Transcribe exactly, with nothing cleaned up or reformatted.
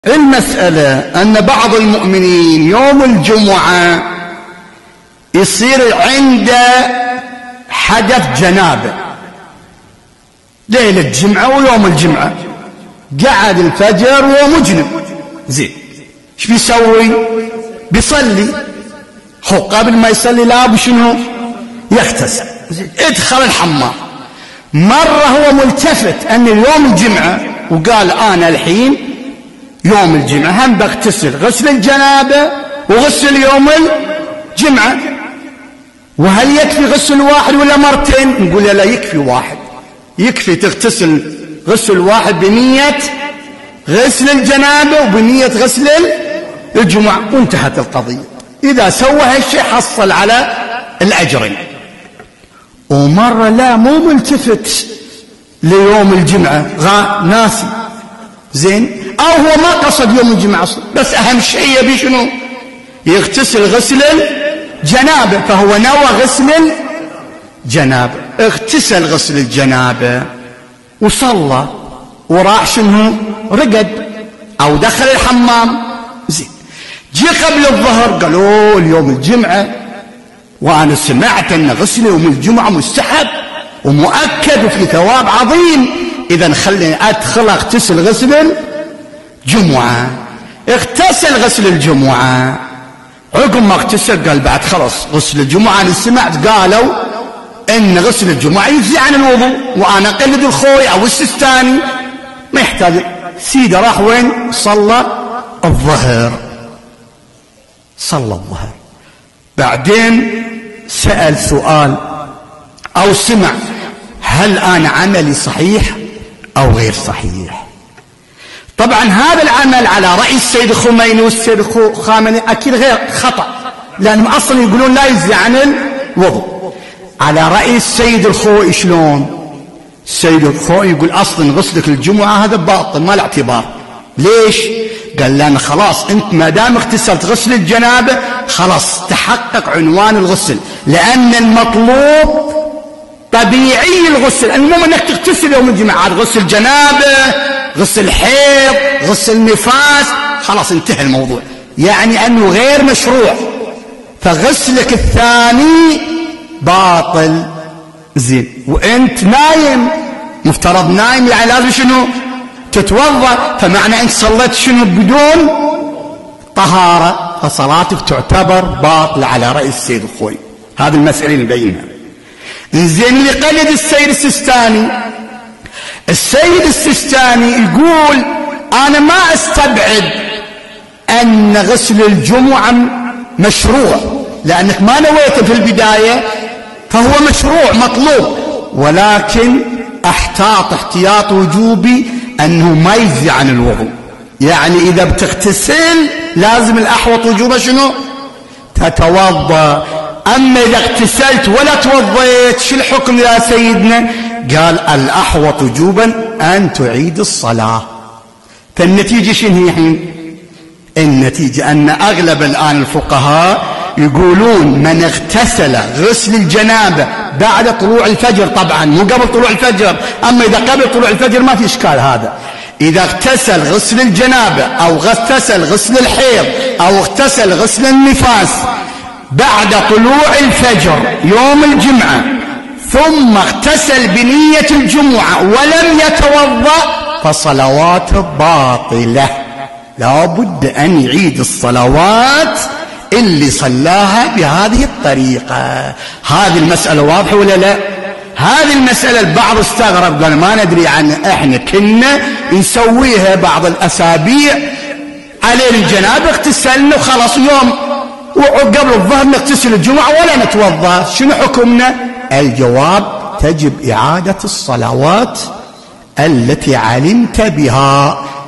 المسألة أن بعض المؤمنين يوم الجمعة يصير عنده حدث جنابة ليلة الجمعة ويوم الجمعة، قعد الفجر وهو مجنب، زين ايش بيسوي؟ بيصلي. هو قبل ما يصلي لابد شنو؟ يغتسل. ادخل الحمام، مرة هو ملتفت أن اليوم الجمعة وقال أنا الحين يوم الجمعة هم بغتسل غسل الجنابة وغسل يوم الجمعة، وهل يكفي غسل واحد ولا مرتين؟ نقول لا يكفي واحد، يكفي تغتسل غسل واحد بنية غسل الجنابة وبنية غسل الجمعة وانتهت القضية. إذا سوى هالشيء حصل على الأجرين. ومرة لا مو ملتفت ليوم الجمعة، غا ناسي، زين، أو هو ما قصد يوم الجمعة أصلا، بس أهم شيء يبي شنو؟ يغتسل غسل الجنابة، فهو نوى غسل الجنابة، اغتسل غسل الجنابة وصلى وراح شنو؟ رقد أو دخل الحمام، زين. جي قبل الظهر قالوا اليوم الجمعة وأنا سمعت أن غسل يوم الجمعة مستحب ومؤكد وفي ثواب عظيم، إذا خليني أدخل أغتسل غسل الجمعة. اغتسل غسل الجمعة، عقب ما اغتسل قال بعد خلص غسل الجمعة أنا سمعت قالوا إن غسل الجمعة يجزي عن الوضوء وأنا قلد الخوي أو السستاني ما يحتاج. سيدة راح وين؟ صلى الظهر، صلى الظهر، بعدين سأل سؤال أو سمع هل أنا عملي صحيح أو غير صحيح؟ طبعا هذا العمل على رأي السيد الخميني والسيد الخامنئي أكيد غير خطأ، لأنهم أصلا يقولون لا يجزي عن الوضوء. على رأي السيد الخوئي شلون؟ السيد الخوئي يقول أصلا غسلك الجمعة هذا باطل ما له اعتبار. ليش؟ قال لأن خلاص أنت ما دام اغتسلت غسل الجنابة خلاص تحقق عنوان الغسل، لأن المطلوب طبيعي الغسل، المهم أنك تغتسل يوم الجمعة، عاد غسل جنابة، غسل حيض، غسل نفاس، خلاص انتهى الموضوع، يعني أنه غير مشروع، فغسلك الثاني باطل. زين، وانت نايم، مفترض نايم، يعني لازم شنو؟ تتوضا، فمعنى انت صليت شنو؟ بدون طهارة، فصلاتك تعتبر باطلة على رأي السيد الخوي. هذه المسألة اللي نبينها. زين، اللي قلد السيد السستاني، السيد السستاني يقول أنا ما أستبعد أن غسل الجمعة مشروع، لأنك ما نويته في البداية فهو مشروع مطلوب، ولكن احتاط احتياط وجوبي أنه ما يجزي عن الوضوء، يعني إذا بتغتسل لازم الأحوط وجوبه شنو؟ تتوضأ. أما إذا اغتسلت ولا توضيت شو الحكم يا سيدنا؟ قال الأحوط وجوبا أن تعيد الصلاة. فالنتيجة شنو هي الحين؟ النتيجة أن أغلب الآن الفقهاء يقولون من اغتسل غسل الجنابة بعد طلوع الفجر، طبعا مو قبل طلوع الفجر، أما إذا قبل طلوع الفجر ما في إشكال هذا، إذا اغتسل غسل الجنابة أو اغتسل غسل الحيض أو اغتسل غسل النفاس بعد طلوع الفجر يوم الجمعة ثم اغتسل بنية الجمعة ولم يتوضأ فصلواته باطلة، لا بد أن يعيد الصلوات اللي صلاها بهذه الطريقة. هذه المسألة واضحة ولا لا؟ هذه المسألة البعض استغرب قال ما ندري عنها، احنا كنا نسويها بعض الأسابيع على الجنابة اغتسلنا وخلاص يوم وقبل الظهر نغتسل الجمعة ولا نتوضأ، شنو حكمنا؟ الجواب تجب إعادة الصلوات التي علمت بها